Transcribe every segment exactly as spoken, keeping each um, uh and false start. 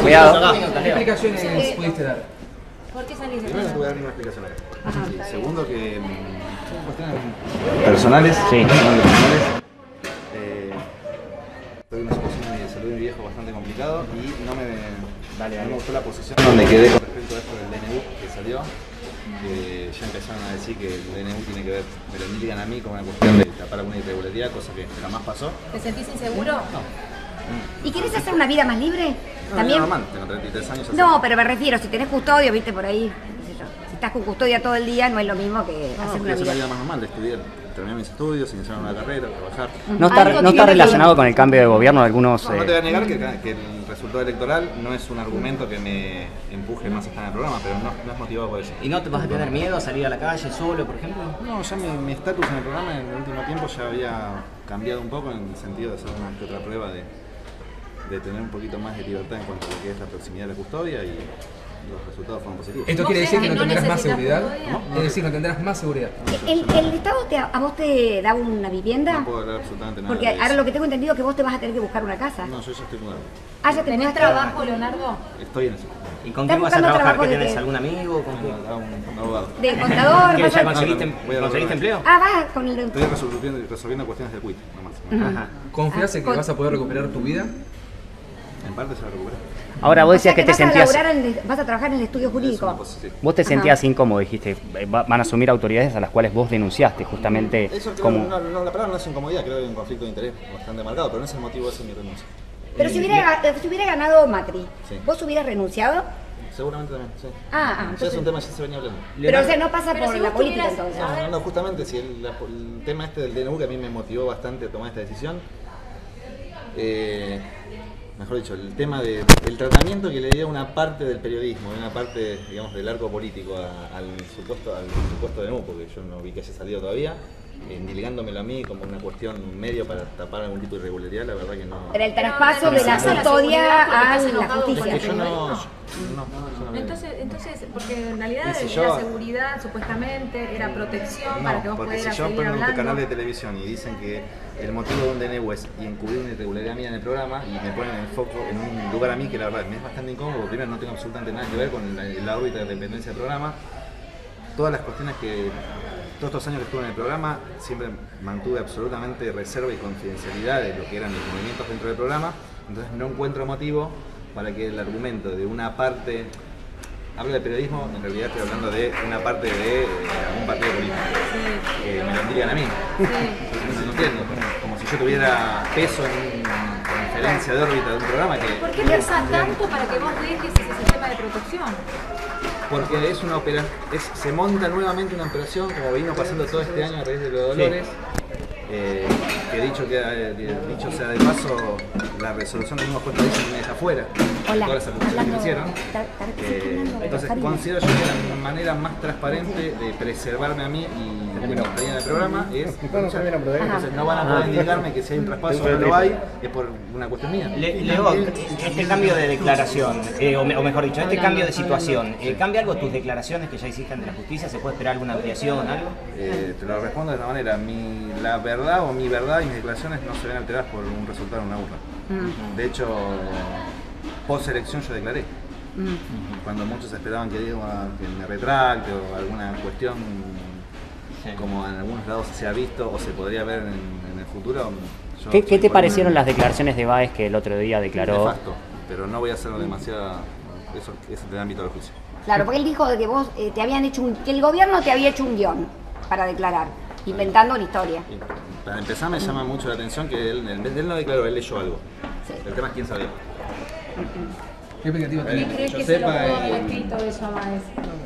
Cuidado. ¿Qué explicaciones pudiste dar? ¿Por qué salís de Primero te voy a dar casa? una explicación acá. Sí, segundo que mm, son cuestiones personales. Sí. personales. Eh, estoy en una situación de salud de mi viejo bastante complicado y no me, Dale, dale. no me gustó la posición donde quedé con respecto a esto del D N U que salió. Que ya empezaron a decir que el D N U tiene que ver, me lo indican a mí como una cuestión de tapar alguna irregularidad, cosa que jamás pasó. ¿Te sentís inseguro? No. ¿Y querés hacer una vida más libre? No, También. no, normal, tengo treinta y tres años. No, pero me refiero, si tenés custodio, viste por ahí, qué sé yo. Si estás con custodia todo el día, no es lo mismo que No, hacer no, una hacer vida. una vida más normal, de estudiar, terminar mis estudios, iniciar una carrera, trabajar. ¿No está, Algo no está tiene relacionado con el cambio de gobierno de algunos...? No, no te eh, voy a negar que, que el resultado electoral no es un argumento que me empuje más a estar en el programa, pero no, no es motivado por eso. ¿Y no te vas a tener miedo a salir a la calle solo, por ejemplo? No, ya mi mi estatus en el programa en el último tiempo ya había cambiado un poco en el sentido de hacer una que otra prueba de, de tener un poquito más de libertad en cuanto a lo que es la proximidad de la custodia y los resultados fueron positivos. ¿Esto ¿Vos quiere decir que crees no que no tendrás más necesitas seguridad? custodia? Es decir, no tendrás más seguridad. ¿El, el Estado te, a vos te da una vivienda? No puedo hablar absolutamente nada Porque de ahora eso. lo que tengo entendido es que vos te vas a tener que buscar una casa. No, yo ya estoy mudado. Ah, ya te ¿Tenés mudaste. trabajo, Leonardo? Estoy en eso. ¿Y con ¿Estás quién vas a buscando trabajar? trabajo ¿Qué de tenés? qué? ¿Algún amigo? ¿Con quién? A un, un abogado. De contador. ¿Qué, vas ¿Ya a- conseguiste, No, no, voy a conseguiste hablar. empleo? Ah, vas con el... Estoy resolviendo, resolviendo cuestiones del quit, nomás. Ajá. ¿Confías en que con- vas a poder recuperar tu vida? En parte se la recuperé. Ahora, vos O sea decías que te vas a sentías... laburar en el- vas a trabajar en el estudio Es una jurídico. posición. Vos te Ajá. sentías incómodo, dijiste, eh, va- van a asumir autoridades a las cuales vos denunciaste justamente Eso creo, como... no, no, la palabra no es incomodidad, creo que hay un conflicto de interés bastante marcado, pero no es el motivo de ese mi renuncia. Pero si hubiera, eh, si hubiera ganado Macri, Sí. ¿vos hubieras renunciado? Seguramente también, sí. Ah, ah, Ya es entonces- un tema que ya se venía hablando. Pero o sea, no pasa Pero por si la vos política tuvieras- entonces. a ver. No, no, justamente si el, la- el tema este del D N U que a mí me motivó bastante a tomar esta decisión, eh, mejor dicho, el tema del tratamiento que le dio una parte del periodismo, una parte, digamos, del arco político a- al supuesto al supuesto D N U, porque yo no vi que haya salido todavía, eh, negándolo a mí como una cuestión medio para tapar algún tipo de irregularidad, la verdad que no. Pero el traspaso No, de la pero si vas a la custodia seguridad porque a estás la enojado con Es justicia. que yo no, periodismo. no, yo no me- Entonces, entonces, porque en realidad Y si era yo- seguridad, supuestamente, era protección para que No, vos porque si pudieras yo seguir prendo un hablando. canal de televisión y dicen que el motivo de un D N U es y encubrir una irregularidad mía en el programa y me ponen el foco en un lugar a mí que la verdad me es bastante incómodo, porque primero no tengo absolutamente nada que ver con la, la órbita de dependencia del programa. Todas las cuestiones que, todos estos años que estuve en el programa, siempre mantuve absolutamente reserva y confidencialidad de lo que eran mis movimientos dentro del programa, entonces no encuentro motivo para que el argumento de una parte... Hablo de periodismo, en realidad estoy hablando de una parte de eh, algún partido político, que me lo digan a mí. Sí. No, no entiendo, como si yo tuviera peso en una conferencia de órbita de un programa que... ¿Por qué pesa tanto para que vos dejes ese sistema de protección? Porque es una operación, se monta nuevamente una operación, como vino pasando todo este año a raíz de los dolores, eh, que dicho, que, eh, dicho sea de paso, la resolución que hemos puesto ahí se me deja afuera, Hola, todas las acusaciones que hablando- me hicieron. está- está- Eh, está hablando de entonces Karina. considero yo que la manera más transparente de preservarme a mí y de mi estadía en el programa es denunciar. Entonces no van a poder indicarme que si hay un traspaso o no lo hay, es por una cuestión mía. Le- Leo, este cambio de declaración, eh, o, me- o mejor dicho, este cambio de situación, eh, ¿cambia algo tus declaraciones que ya hiciste ante la justicia? ¿Se puede esperar alguna ampliación, algo? Eh, te lo respondo de esta manera, mi, la verdad o mi verdad y mis declaraciones no se ven alteradas por un resultado en una urna. De hecho, post elección yo declaré. Cuando muchos esperaban que diga que me retracte o alguna cuestión como en algunos lados se ha visto o se podría ver en, en el futuro. yo ¿Qué, soy qué te por- parecieron las declaraciones de Báez que el otro día declaró? Nefasto, pero no voy a hacerlo demasiado, eso es del ámbito del juicio. Claro, porque él dijo de que vos eh, te habían hecho un, que el gobierno te había hecho un guión para declarar, inventando una historia. Y para empezar me llama mucho la atención que él, en vez de él no declaró, él leyó algo. Sí. El tema es quién sabía. ¿Qué expectativa ¿Quién tenés? ¿Crees yo que se lo sepa, pudo haber eh, escrito eso a Báez?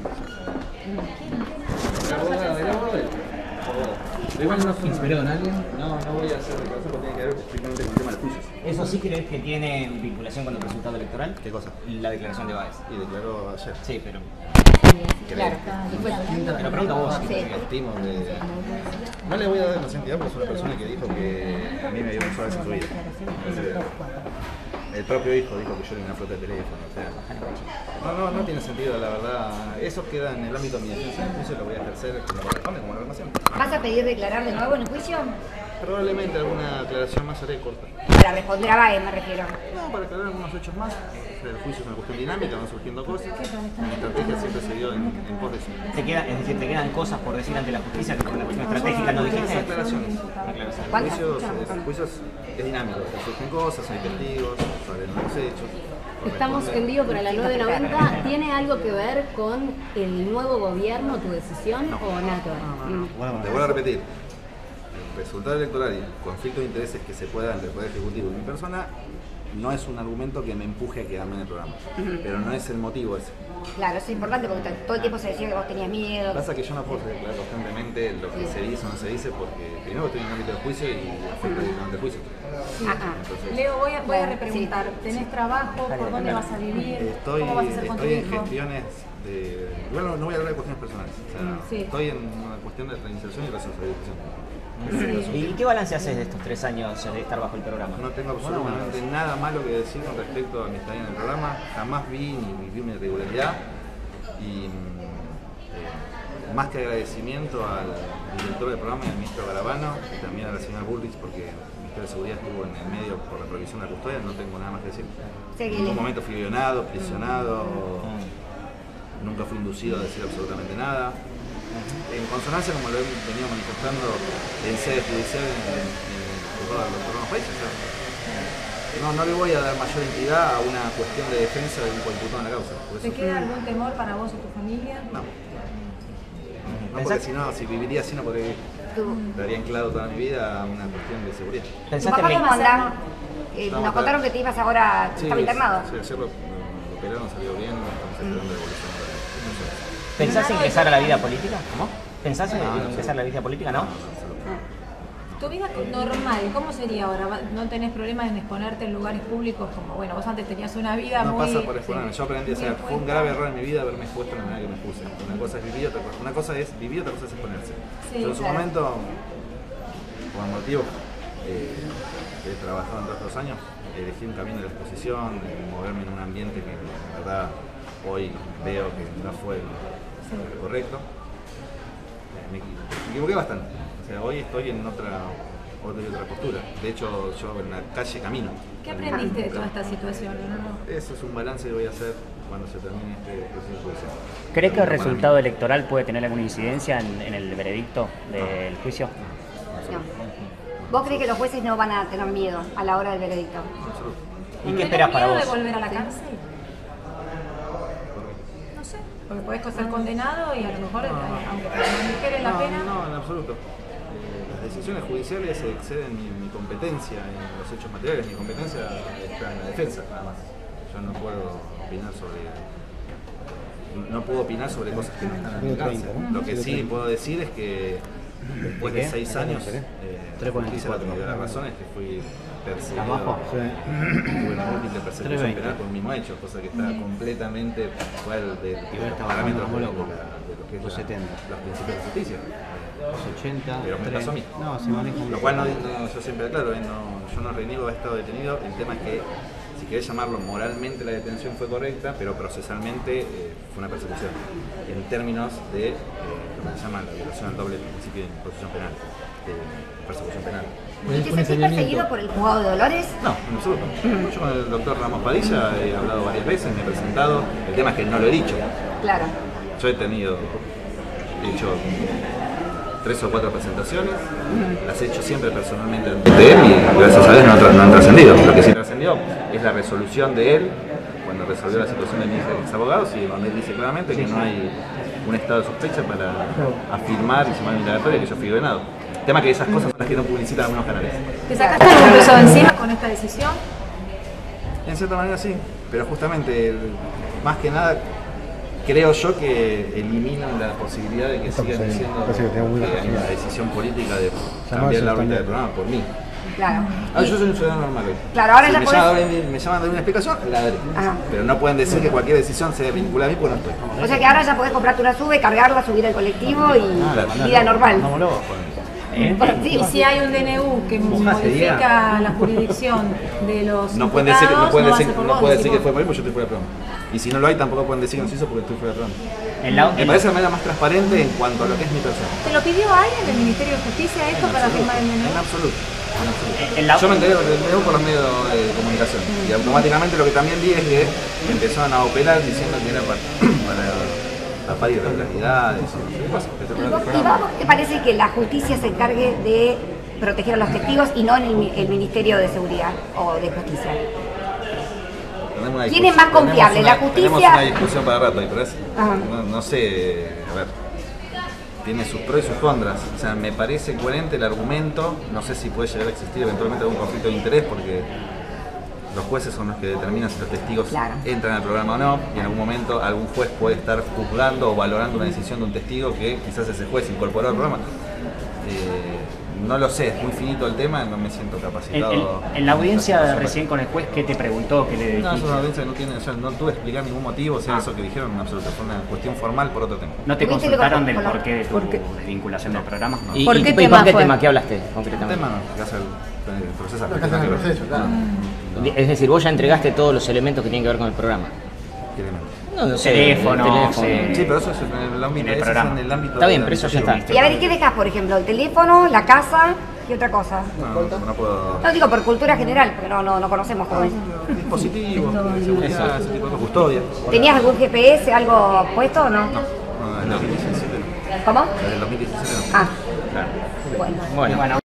El abogado, el abogado de él. Pero igual no fue ¿Inspirado en alguien? No, no voy a hacer declaración porque tiene que ver estrictamente con el tema de los juicios. ¿Eso sí crees que tiene vinculación con el resultado electoral? ¿Qué cosa? La declaración de Báez. Y declaró ayer. Sí, pero... Claro. Te lo pregunto a vos. Sí. Estimo de... No le voy a dar la sentidad porque es una persona que dijo que a mí me dio mucho vez en su vida. El propio hijo dijo que yo era una flota de teléfono, o sea... No, no, no tiene sentido, la verdad. Eso queda en el ámbito de mi defensa. El juicio lo voy a ejercer como corresponde, como reclamación. ¿Vas a pedir declarar de nuevo en el juicio? Probablemente alguna aclaración más haré corta. Para responder a Báez, me refiero. No, para aclarar algunos hechos más. el juicio es una cuestión dinámica, van surgiendo cosas. Mi estrategia siempre se dio en, en pos de eso. Te queda, es decir, te quedan cosas por decir ante la justicia que por una cuestión estratégica no dijiste. Aclaraciones. Aclaraciones. El juicio, es, el juicio es, es dinámico, surgen cosas, hay testigos, salen nuevos hechos. Estamos en vivo para la nueve noventa. ¿Tiene algo que ver con el nuevo gobierno, tu decisión, No. o nada que ver? No, no, no. Te vuelvo a repetir. El resultado electoral y el conflicto de intereses que se pueda entre el Poder Ejecutivo y mi persona no es un argumento que me empuje a quedarme en el programa. Uh-huh. Pero no es el motivo ese. Claro, es importante porque todo el tiempo se decía que vos tenías miedo. Pasa que yo no puedo declarar constantemente lo que sí. se dice o no se dice porque primero estoy en el ámbito del juicio y afecta directamente el juicio. Sí. Ah, ah. Entonces, Leo, voy a, voy a Bueno, repreguntar. sí. ¿Tenés trabajo? ¿Por dónde vas a vivir? Estoy, ¿Cómo vas a hacer con tu estoy en hijo? gestiones de... Bueno, no voy a hablar de cuestiones personales. O sea, Sí. estoy en una cuestión de reinserción y resocialización. ¿Y qué balance haces de estos tres años de estar bajo el programa? No tengo absolutamente nada malo que decir con respecto a mi estadía en el programa. Jamás vi ni viví una irregularidad. Y eh, más que agradecimiento al director del programa y al ministro Garabano, y también a la señora Bullrich, porque el Ministerio de Seguridad estuvo en el medio por la prohibición de la custodia, no tengo nada más que decir. En ningún momento fui violado, prisionado, nunca fui inducido a decir absolutamente nada. En consonancia, como lo he venido manifestando en sede judicial en, en, en todos los programas países, o sea, no, no le voy a dar mayor entidad a una cuestión de defensa de un coimputado en la causa. ¿Te queda algún temor para vos o tu familia? No. No, porque si no, si viviría así no podría vivir. Daría anclado toda mi vida a una cuestión de seguridad. ¿Tu ¿Pensaste papá en cómo anda? Eh, Estamos nos contaron que te ibas ahora, Sí, estaba internado. Sí, ayer lo, lo operaron, salió bien, estamos esperando la evolución de la situación. ¿Pensás ingresar a la vida política? ¿Cómo? ¿Pensás en No, no, ingresar a la vida política? ¿No? Tu vida normal, ¿cómo sería ahora? ¿No tenés problemas en exponerte en lugares públicos como, bueno, vos antes tenías una vida No muy... pasa por exponerme, yo aprendí, o sea, fue un grave error en mi vida haberme expuesto en la manera que me expuse. Una cosa es vivir, otra cosa, una cosa es vivir, otra cosa es exponerse. Sí, yo en su claro. momento, por motivo, eh, he trabajado en todos estos años, elegí un camino de la exposición, de moverme en un ambiente que en verdad hoy veo que no fue el, el correcto. Eh, me, me equivoqué bastante, o sea, hoy estoy en otra, otra, otra postura. De hecho, yo en la calle camino. ¿Qué aprendiste de toda esta situación? ¿No? Eso es un balance que voy a hacer cuando se termine este proceso judicial. ¿Crees que el Para mí. resultado electoral puede tener alguna incidencia en, en el veredicto del juicio? No. ¿Vos crees que los jueces no van a tener miedo a la hora del veredicto? Absoluto. ¿Y qué esperás para miedo vos? de volver a la cárcel? No sé, porque podés ser condenado y a lo mejor, aunque te manejeren la No, pena... no, en absoluto. Eh, las decisiones judiciales exceden mi, mi competencia en los hechos materiales. Mi competencia está en la defensa, nada más. Yo no puedo opinar sobre... No puedo opinar sobre cosas que no están en mi alcance. Lo que sí puedo decir es que después de seis años, eh, la justicia me dio la razón, es que fui perseguido, tuve una múltiple persecución penal por el mismo hecho, cosa que está completamente fuera del parámetro de, la- de lo que es la- los principios de justicia. ochenta, Pero me pasó a mí. No, se maneja un... Lo cual no, no- yo siempre aclaro, ¿eh? no, yo no reniego de haber estado detenido. El tema es que, si querés llamarlo moralmente, la detención fue correcta, pero procesalmente eh, fue una persecución. En términos de eh, lo que se llama la violación al doble principio de imposición penal, de persecución penal. ¿Y te sentís perseguido por el juzgado de Dolores? No, en absoluto. Yo con el doctor Ramos Padilla he hablado varias veces, me he presentado. El tema es que no lo he dicho. Claro. Yo he tenido, he hecho tres o cuatro presentaciones, las he hecho siempre personalmente de él y gracias a Dios no, tra- no han trascendido. Lo que sí trascendió es la resolución de él cuando resolvió la situación de mis ex abogados y donde él dice claramente que no hay un estado de sospecha para afirmar y sumar en indagatoria que yo fui venado. El tema es que esas cosas son las que no publicitan algunos canales. ¿Te sacaste algún peso de encima con esta decisión? En cierta manera sí, pero justamente el- más que nada creo yo que eliminan la posibilidad de que sigan diciendo que hay una decisión política de cambiar la órbita del programa por mí. Claro. Ah, yo soy un ciudadano normal hoy. Claro, ahora si ya me, podés- llaman, a dar- me llaman a dar una explicación, la daré. Ajá. Pero no pueden decir que cualquier decisión se vincula a mí porque no estoy. O sea que ahora ya podés comprarte una sube, cargarla, subir al colectivo y vida normal. Y si hay un D N U que modifica la jurisdicción de los No pueden decir, que- no imputados, pueden va a decir, ser por no vos, pueden decís decir que vos. fue por mí porque yo estoy fuera de programa. Y si no lo hay, tampoco pueden decir que no se hizo porque estoy fuera de programa. En la, Me en- parece la manera más transparente en cuanto a lo que es mi persona. ¿Te lo pidió alguien del Ministerio de Justicia esto para firmar el D N En U? absoluto. en absoluto. En la- Yo me enteré del D N U por los medios de comunicación y automáticamente lo que también vi es que empezaron a operar diciendo que era para, para tapar irregularidades y demás. ¿Y vos, y vos te parece que la justicia se encargue de proteger a los testigos y no en el, mi- el Ministerio de Seguridad o de Justicia? Tenemos una ¿Quién es discusión- más confiable, tenemos la una- justicia? Tenemos una discusión para rato ahí, pero es, Ajá. no, no sé, a ver, tiene sus pros y sus contras. O sea, me parece coherente el argumento, no sé si puede llegar a existir eventualmente algún conflicto de interés, porque los jueces son los que determinan si los testigos Claro. entran al programa o no, y en algún momento algún juez puede estar juzgando o valorando una decisión de un testigo que quizás ese juez incorporó al programa. Eh, no lo sé, es muy finito el tema, no me siento En, capacitado. en- en la audiencia Sobre- recién con el juez, ¿qué te preguntó? ¿Qué le No, dijiste? es una audiencia que no tiene, o sea, no tuve que explicar ningún motivo, o sea, Ah. eso que dijeron en absoluto, fue una cuestión formal por otro tema. ¿No te ¿Tuviste consultaron que- del con la- porqué de tu ¿Por qué? vinculación del programa? ¿Y, ¿Por y- qué y tema por qué fue? tema? ¿Qué hablaste El concretamente? tema no, que hace el, el proceso No, que hace el proceso, claro. No, Es decir, vos ya entregaste todos los elementos que tienen que ver con el programa. ¿qué elemento? No, no sé, Teléfono, el teléfono. sí. Sí, pero eso es en el ámbito, En el eso es programa. en el ámbito Está bien, de la pero eso ya administración. está. Y a ver, ¿y qué dejas, por ejemplo? ¿El teléfono, la casa y otra cosa? No, no puedo. No digo por cultura general, porque no, no, no conocemos cómo es. Dispositivos, seguridad, ese tipo de cosas, custodia. ¿Tenías algún G P S, algo puesto o no? No, en el dos mil diecisiete no. ¿Cómo? Desde el dos mil diecisiete no. Ah, bueno. Bueno. Bueno,